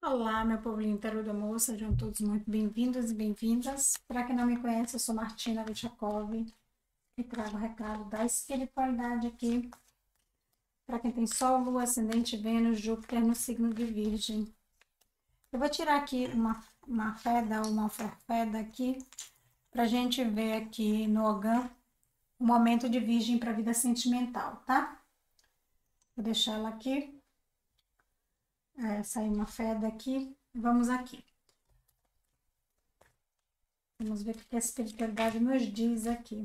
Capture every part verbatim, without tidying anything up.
Olá, meu povo lindo tarô do amor, sejam todos muito bem-vindos e bem-vindas. Para quem não me conhece, eu sou Martina Vichakov e trago o recado da espiritualidade aqui para quem tem Sol, Lua, Ascendente, Vênus, Júpiter no signo de Virgem. Eu vou tirar aqui uma, uma feda, uma forfeda aqui, para a gente ver aqui no Ogã o momento de Virgem para a vida sentimental, tá? Vou deixar ela aqui. É, saiu uma feda aqui. Vamos aqui. Vamos ver o que a espiritualidade nos diz aqui.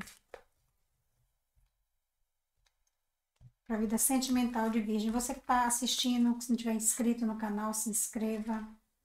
Para a vida sentimental de Virgem. Você que está assistindo, se não tiver inscrito no canal, se inscreva.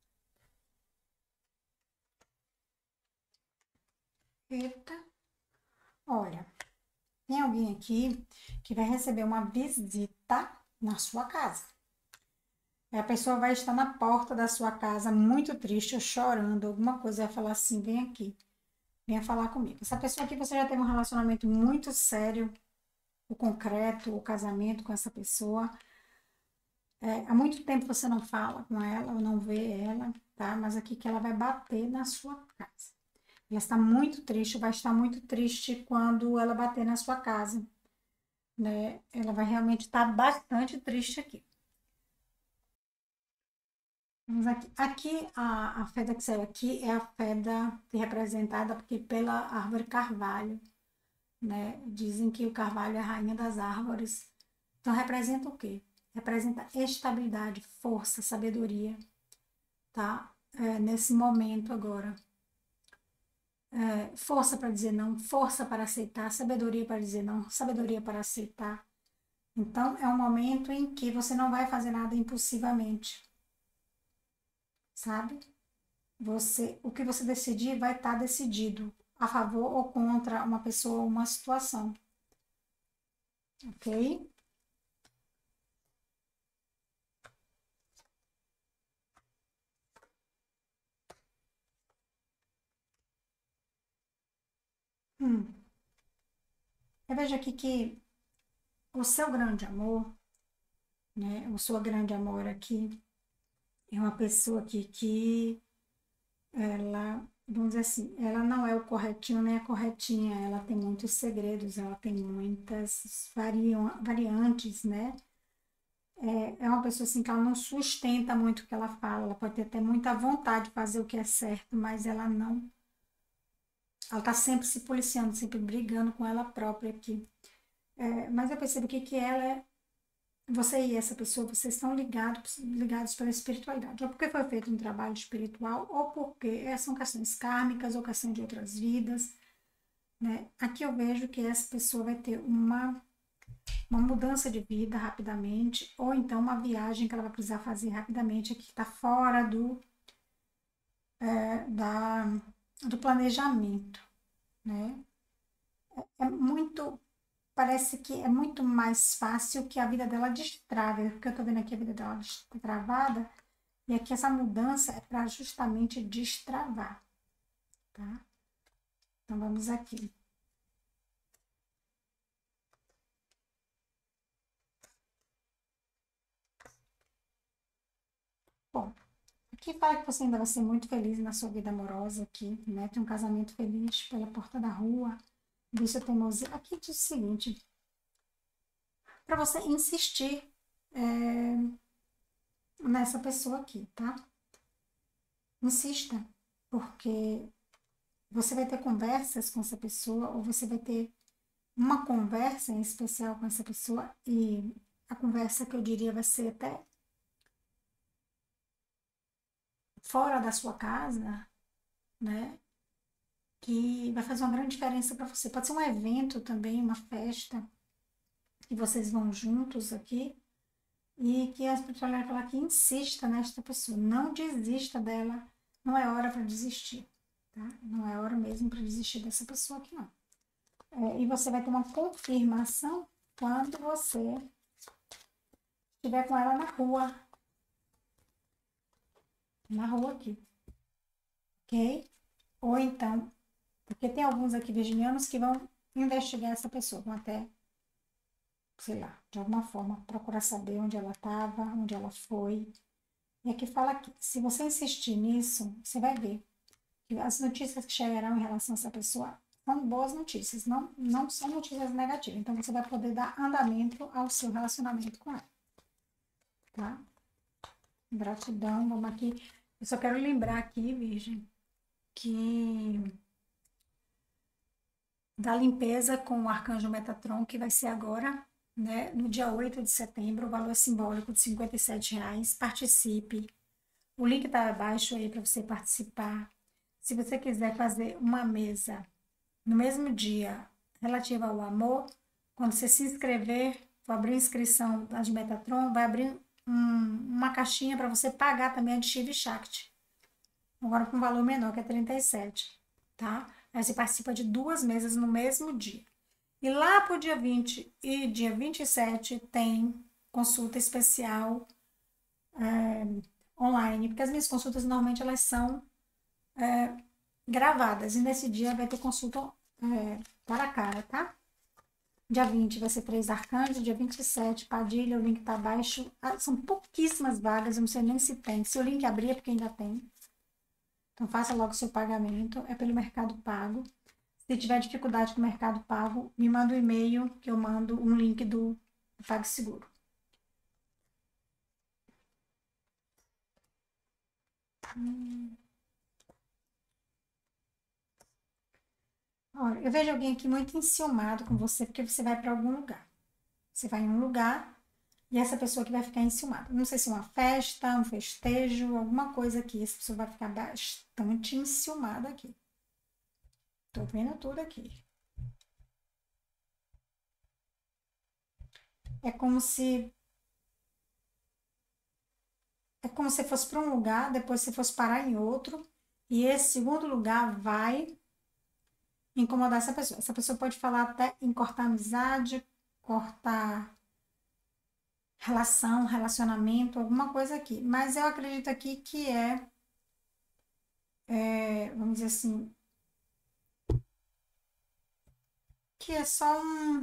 Eita. Olha, tem alguém aqui que vai receber uma visita na sua casa. A pessoa vai estar na porta da sua casa muito triste ou chorando, alguma coisa, vai falar assim, vem aqui, venha falar comigo. Essa pessoa aqui, você já teve um relacionamento muito sério, o concreto, o casamento com essa pessoa. É, há muito tempo você não fala com ela, ou não vê ela, tá? Mas aqui que ela vai bater na sua casa. Ela está muito triste, vai estar muito triste quando ela bater na sua casa, né? Ela vai realmente estar bastante triste aqui. Vamos aqui. Aqui, a, a feda que saiu aqui é a feda representada aqui pela árvore carvalho, né? Dizem que o carvalho é a rainha das árvores. Então, representa o quê? Representa estabilidade, força, sabedoria, tá? É, nesse momento agora. É, força para dizer não, força para aceitar, sabedoria para dizer não, sabedoria para aceitar. Então, é um momento em que você não vai fazer nada impulsivamente, sabe? Você, o que você decidir vai estar decidido, a favor ou contra uma pessoa ou uma situação, ok? Hum. Eu vejo aqui que o seu grande amor, né? O seu grande amor aqui é uma pessoa aqui que ela, vamos dizer assim, ela não é o corretinho nem a corretinha, ela tem muitos segredos, ela tem muitas variantes, né? É, é uma pessoa assim que ela não sustenta muito o que ela fala, ela pode ter até muita vontade de fazer o que é certo, mas ela não, ela tá sempre se policiando, sempre brigando com ela própria aqui. É, mas eu percebo que, que ela é, você e essa pessoa, vocês estão ligados, ligados pela espiritualidade, ou porque foi feito um trabalho espiritual, ou porque são questões kármicas, ou questão de outras vidas, né? Aqui eu vejo que essa pessoa vai ter uma, uma mudança de vida rapidamente, ou então uma viagem que ela vai precisar fazer rapidamente, aqui que está fora do, é, da, do planejamento, né? É muito, parece que é muito mais fácil que a vida dela destrave, porque eu tô vendo aqui a vida dela travada, e aqui essa mudança é para justamente destravar, tá? Então vamos aqui. Bom, aqui fala que você ainda vai ser muito feliz na sua vida amorosa aqui, né? Tem um casamento feliz pela porta da rua, deixa teimosia. Aqui diz o seguinte, para você insistir é, nessa pessoa aqui, tá? Insista, porque você vai ter conversas com essa pessoa, ou você vai ter uma conversa em especial com essa pessoa, e a conversa que eu diria vai ser até fora da sua casa, né? Que vai fazer uma grande diferença para você. Pode ser um evento também, uma festa, que vocês vão juntos aqui, e que a espiritualidade fala que insista nesta pessoa, não desista dela, não é hora para desistir, tá? Não é hora mesmo para desistir dessa pessoa aqui, não. É, e você vai ter uma confirmação quando você estiver com ela na rua, na rua aqui, ok? Ou então, porque tem alguns aqui virginianos que vão investigar essa pessoa, vão até, sei lá, de alguma forma, procurar saber onde ela estava, onde ela foi, E aqui fala aqui, se você insistir nisso, você vai ver que as notícias que chegarão em relação a essa pessoa são boas notícias, não, não são notícias negativas. Então, você vai poder dar andamento ao seu relacionamento com ela, tá? Gratidão, vamos aqui. Eu só quero lembrar aqui, Virgem, que da limpeza com o Arcanjo Metatron, que vai ser agora, né, no dia oito de setembro, o valor simbólico de cinquenta e sete reais. Participe. O link está abaixo aí para você participar. Se você quiser fazer uma mesa no mesmo dia relativa ao amor, quando você se inscrever, for abrir inscrição da de Metatron, vai abrir um, uma caixinha para você pagar também a de Shiva Shakti. Agora com um valor menor, que é trinta e sete, tá? Aí você participa de duas mesas no mesmo dia. E lá pro dia vinte e dia vinte e sete tem consulta especial é, online, porque as minhas consultas normalmente elas são é, gravadas, e nesse dia vai ter consulta é, cara a cara, tá? Dia vinte vai ser três arcanjos, dia vinte e sete, Padilha, o link tá abaixo. Ah, são pouquíssimas vagas, eu não sei nem se tem. Se o link abrir é porque ainda tem. Então faça logo o seu pagamento, é pelo Mercado Pago. Se tiver dificuldade com o Mercado Pago, me manda um e-mail que eu mando um link do, do PagSeguro. Hum. Olha, eu vejo alguém aqui muito enciumado com você, porque você vai para algum lugar. Você vai em um lugar e essa pessoa que vai ficar enciumada. Não sei se é uma festa, um festejo, alguma coisa aqui. Essa pessoa vai ficar bastante enciumada aqui. Tô vendo tudo aqui. É como se... É como se fosse para um lugar, depois você fosse parar em outro, e esse segundo lugar vai incomodar essa pessoa. Essa pessoa pode falar até em cortar amizade, cortar relação, relacionamento, alguma coisa aqui. Mas eu acredito aqui que é, é vamos dizer assim, que é só um...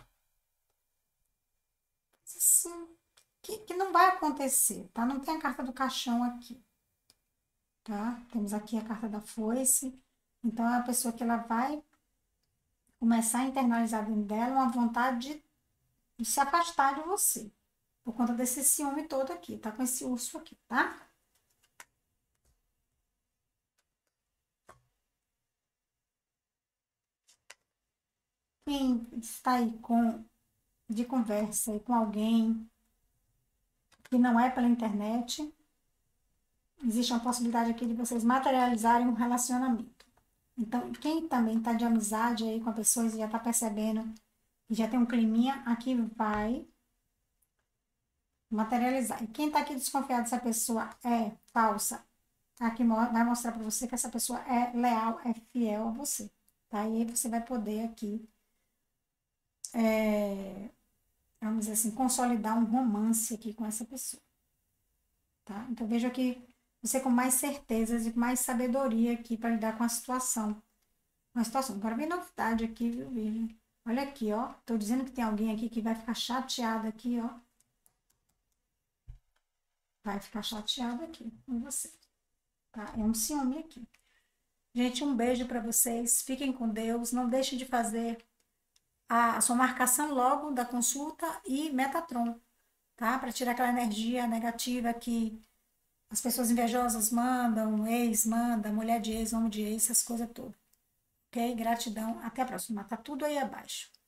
Assim, que, que não vai acontecer, tá? Não tem a carta do caixão aqui, tá? Temos aqui a carta da foice. Então, é a pessoa que ela vai começar a internalizar dentro dela uma vontade de, de se afastar de você. Por conta desse ciúme todo aqui, tá? Com esse urso aqui, tá? Quem está aí com, de conversa aí com alguém que não é pela internet, existe uma possibilidade aqui de vocês materializarem um relacionamento. Então, quem também está de amizade aí com a pessoa e já está percebendo que já tem um climinha, aqui vai materializar. E quem está aqui desconfiado se a pessoa é falsa, aqui vai mostrar para você que essa pessoa é leal, é fiel a você, tá? E aí você vai poder aqui, é, vamos dizer assim, consolidar um romance aqui com essa pessoa, tá? Então, vejo aqui você com mais certezas e com mais sabedoria aqui para lidar com a situação. Uma situação. Agora vem novidade aqui, viu, Virgem? Olha aqui, ó. Tô dizendo que tem alguém aqui que vai ficar chateado aqui, ó. Vai ficar chateado aqui com você, tá? É um ciúme aqui. Gente, um beijo para vocês. Fiquem com Deus. Não deixem de fazer a, a sua marcação logo da consulta e Metatron, tá? Para tirar aquela energia negativa que as pessoas invejosas mandam, ex manda, mulher de ex, homem de ex, essas coisas todas. Ok? Gratidão. Até a próxima. Tá tudo aí abaixo.